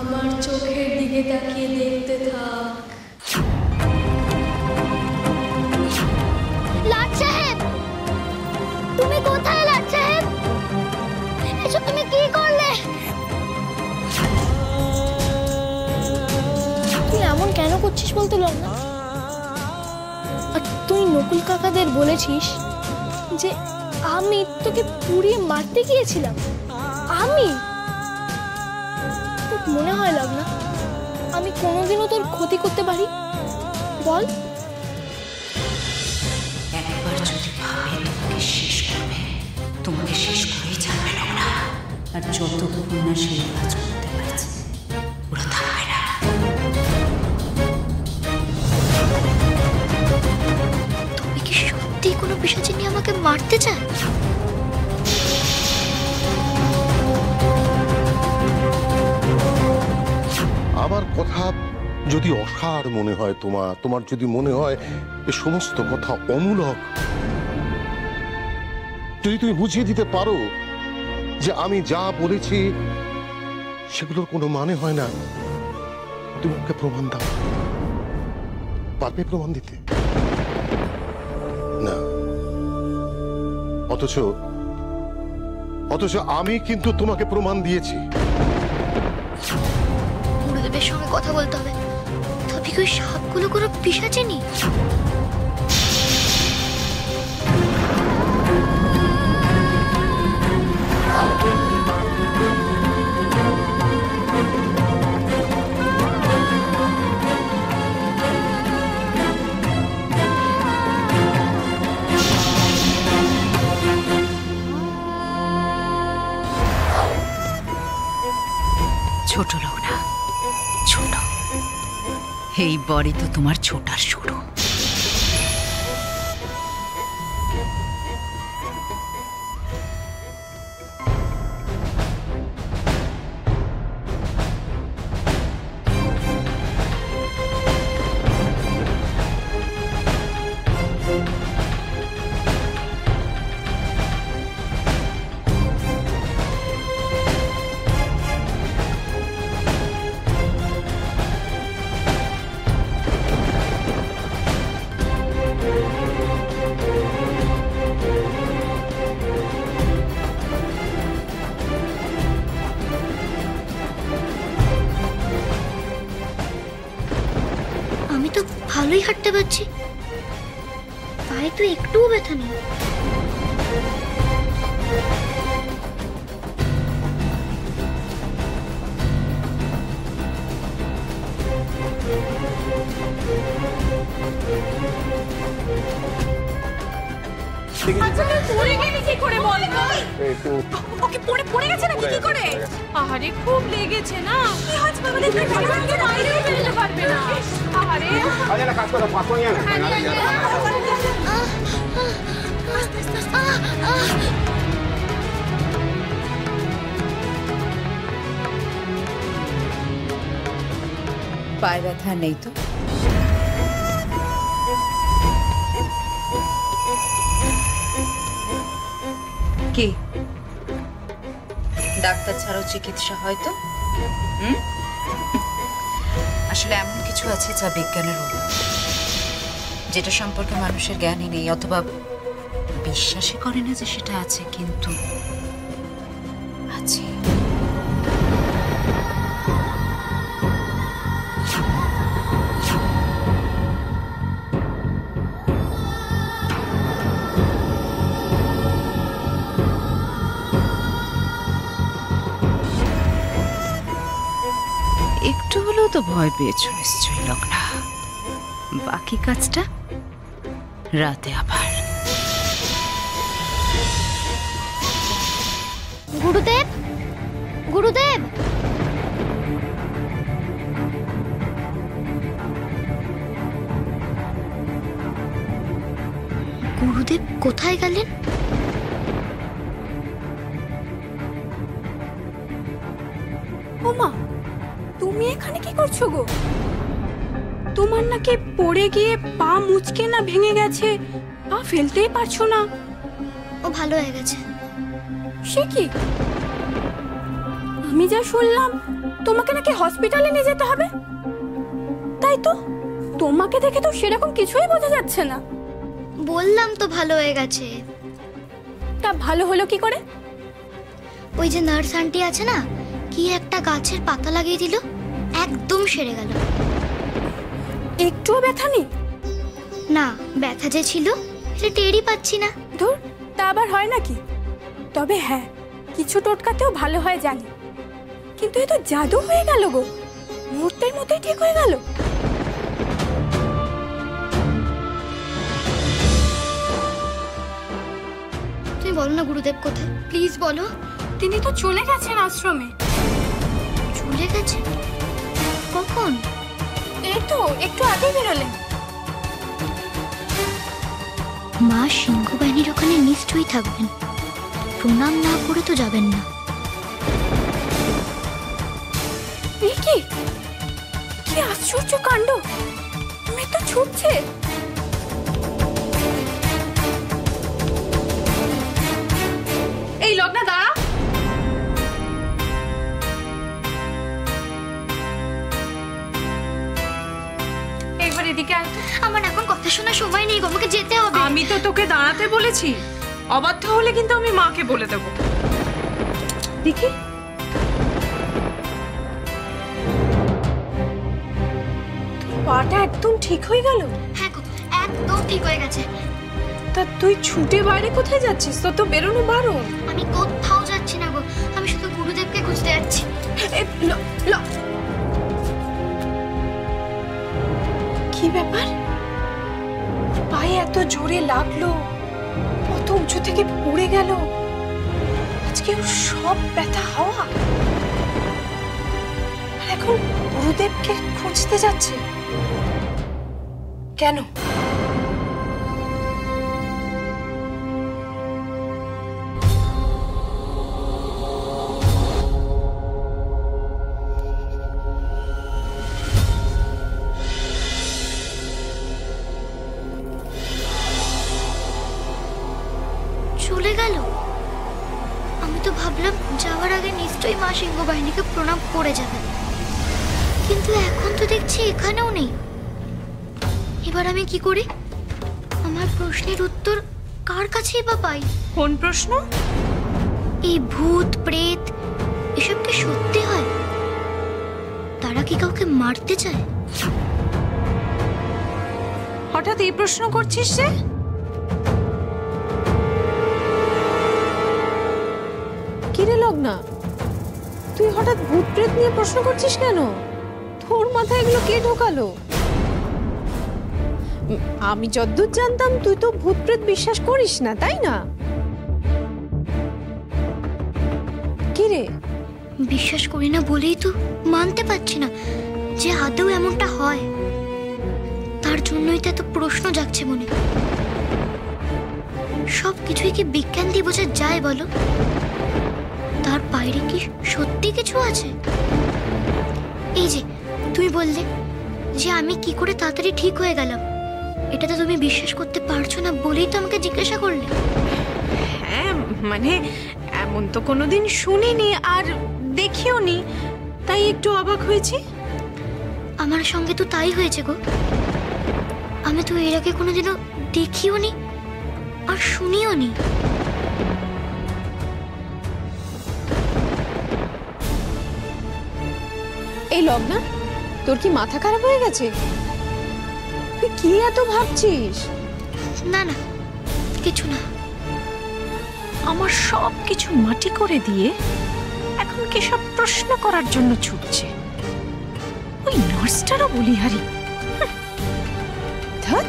আমার চোখের দিকে তাকিয়ে দেখতে থাক। লাট সাহেব, তুমি কোথায়? লাট সাহেব, এসব তুমি কি করলে? তুই এমন কেন করছিস বলতে লগ্না? আর তুই নকুল কাকাদের বলেছিস যে আমি তোকে পুড়িয়ে মারতে গিয়েছিলাম? আমি? তোর মনে হয় লগ্না আমি কোনোদিনও তোর ক্ষতি করতে পারি? বল। একবার যদি ভাবে তোমাকে শেষ করবে, তোমাকে শেষ করেই ছাড়বে লগ্না। আর যতক্ষণ না সেই কাজ করতে পারছে ওরা থাকবে না। তুমি কি সত্যি কোনো পিশাচিনী নিয়ে আমাকে মারতে চায়? আমার কথা যদি অসার মনে হয় তোমার যদি মনে হয় এ সমস্ত কথা অমূলক, যদি তুমি বুঝিয়ে দিতে পারো যে আমি যা বলেছি সেগুলোর কোনো মানে হয় না, তুমি আমাকে প্রমাণ দাও। পারবে প্রমাণ দিতে? না। অথচ আমি কিন্তু তোমাকে প্রমাণ দিয়েছি। গুরুদেবের সঙ্গে কথা বলতে হবে। তবে কি ওই সাপগুলো কোনো পিশাচিনী? ছোট লগ্না, ছোট। এই বাড়ি তো তোমার ছোটার শুরু। আমি তো ভালোই হাঁটতে পারছি, পায়ে তো একটুও ব্যথা নেই। আচ্ছা তুই পড়ে গেলি কি করে বল তো? ওকে পড়ে গেছে নাকি কি করে? আহারে খুব লেগেছে না? কি হচ্ছে বাবা? দেখতে পারবে না, বাইরেও বেরোতে পারবে না। আহারে আরে না কাজ করো, পাকো নিয়ে না। পায়ে ব্যথা নেই তো? কি ডাক্তার ছাড়াও চিকিৎসা হয়তো? আসলে এমন কিছু আছে যা বিজ্ঞানের অন্য, যেটা সম্পর্কে মানুষের জ্ঞানই নেই অথবা বিশ্বাসই করে না যে সেটা আছে, কিন্তু আছে। একটু হলেও তো ভয় পেয়েছো নিশ্চয়ই লগ্না। বাকি কাজটা রাতে আবার। গুরুদেব, গুরুদেব, গুরুদেব কোথায় গেলেন? ওমা, তুমি এখানে কি করছো গো? তোমার নাকি পড়ে গিয়ে পা মুচকে না ভেঙে গেছে, পা ফেলতেই পারছো না। ও ভালো হয়ে গেছে। সে কি? আমি যা শুনলাম তোমাকে নাকি হসপিটালে নিয়ে যেতে হবে, তাই তো? তোমাকে দেখে তো সেরকম কিছুই বোঝা যাচ্ছে না। বললাম তো ভালো হয়ে গেছে। তা ভালো হলো কি করে? ওই যে নার্স আন্টি আছে না, কি একটা গাছের পাতা লাগিয়ে দিল, একদম সেরে গেল। একটুও ব্যথা নেই? না, ব্যথা যে ছিল সেটা টেরই পাচ্ছি না। ধুর, তা আবার হয় নাকি? তবে হ্যাঁ, কিছু টোটকাতেও ভালো হয় জানি, কিন্তু এ তো জাদু হয়ে গেল গো, মুহূর্তের মধ্যেই ঠিক হয়ে গেল। তুমি বলো না গুরুদেব কোথায়, প্লিজ বলো। তিনি তো চলে গেছেন আশ্রমে। চলে গেছে? কখন? এই তো একটু আগেই বেরোলেন। মা সিংহ বাহিনীর ওখানে নিশ্চয়ই থাকবেন, প্রণাম না করে তো যাবেন না। কি কি আশ্চর্য কাণ্ড, মেয়ে তো ছুটছে। এই লগ্না দাঁড়া। একবার এদিকে আয়। আমার এখন কথা শোনার সময় নেই, আমাকে যেতে হবে। আমি তো তোকে দাঁড়াতে বলেছি, অবাধ্য হলে কিন্তু আমি মাকে বলে দেব। দেখি তোর পাটা একদম ঠিক হয়ে গেল। হ্যাঁ গো, একদম ঠিক হয়ে গেছে। তা তুই ছুটে বাইরে কোথায় যাচ্ছিস? তো তো বেরোনো বারণ। আমি কোথাও যাচ্ছি না গো, আমি শুধু গুরুদেবকে খুঁজতে যাচ্ছি। কি ব্যাপার, পায়ে এত জোরে লাগলো, কত উঁচু থেকে পড়ে গেল, আজকে ওর সব ব্যথা হাওয়া, আর এখন গুরুদেবকে খুঁজতে যাচ্ছে কেন? চলে গেল? আমি তো ভাবলাম যাওয়ার আগে নিশ্চয়ই মা সিংহ বাহিনীকে প্রণাম করে যাবে, কিন্তু এখন তো দেখছি এখানেও নেই। এবার আমি কি করি? আমার প্রশ্নের উত্তর কার কাছেই বা পাই? কোন প্রশ্ন? এই ভূত প্রেত এসব কি সত্যি হয়? তারা কি কাউকে মারতে চায়? হঠাৎ এই প্রশ্ন করছিস যে? কিরে লগ্না, তুই হঠাৎ ভূত প্রেত নিয়ে প্রশ্ন করছিস কেন? তোর মাথায় এগুলো কে ঢোকালো? আমি যতদূর জানতাম তুই তো ভূত প্রেত বিশ্বাস করিস না, তাই না? কিরে? বিশ্বাস করি না বলেই তো মানতে পারছি না যে আদৌ এমনটা হয়। তার জন্যই তো এত প্রশ্ন জাগছে মনে। সব কিছুই কি বিজ্ঞান দিয়ে বোঝা যায় বলো? তার বাইরে কি সত্যি কিছু আছে? এই যে তুমি বললে যে আমি কি করে তাড়াতাড়ি ঠিক হয়ে গেলাম, এটা তো তুমি বিশ্বাস করতে পারছো না বলেই তো আমাকে জিজ্ঞাসা করলে। হ্যাঁ, মানে এমন তো কোনোদিন শুনিনি আর দেখিও নি, তাই একটু অবাক হয়েছি। আমার সঙ্গে তো তাই হয়েছে গো। আমি তো এর আগে কোনোদিনও দেখিও নি আর শুনিও নি। এই লগ্না, তোর কি মাথা খারাপ হয়ে গেছে? তুই কি এত ভাবছিস? না না, কিছু না। আমার সব কিছু মাটি করে দিয়ে এখন কি সব প্রশ্ন করার জন্য ছুটছে? ওই নার্সটারও বলিহারি। ধ্যাৎ।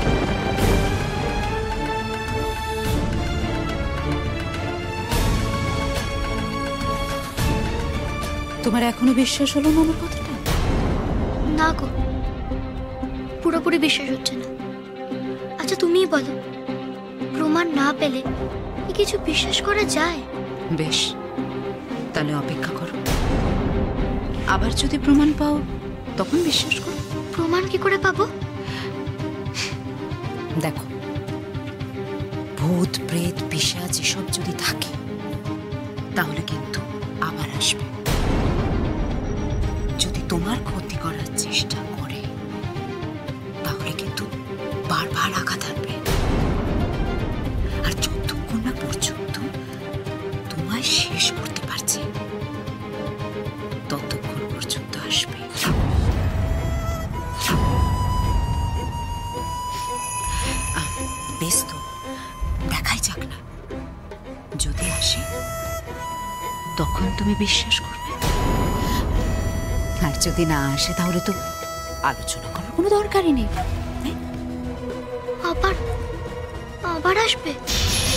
তোমার এখনো বিশ্বাস হলো না আমার কথাটা? না গো, পুরোপুরি বিশ্বাস হচ্ছে না। আচ্ছা তুমিই বলো, প্রমাণ না পেলে কি কিছু বিশ্বাস করা যায়? বেশ, তাহলে অপেক্ষা করো, আবার যদি প্রমাণ পাও তখন বিশ্বাস করো। প্রমাণ কি করে পাবো? দেখো, ভূত প্রেত পিশাচ এসব যদি থাকে তাহলে কিন্তু আবার আসবে। তোমার ক্ষতি করার চেষ্টা করে তাহলে কিন্তু বারবার আঘাত আসবে। আর যতক্ষণ না পর্যন্ত তোমায় শেষ করতে পারছে ততক্ষণ পর্যন্ত আসবে। বেশ তো, দেখাই যাক না, যদি আসে তখন তুমি বিশ্বাস করবে, আর যদি না আসে তাহলে তো আলোচনা করার কোনো দরকারই নেই। আবার আবার আসবে?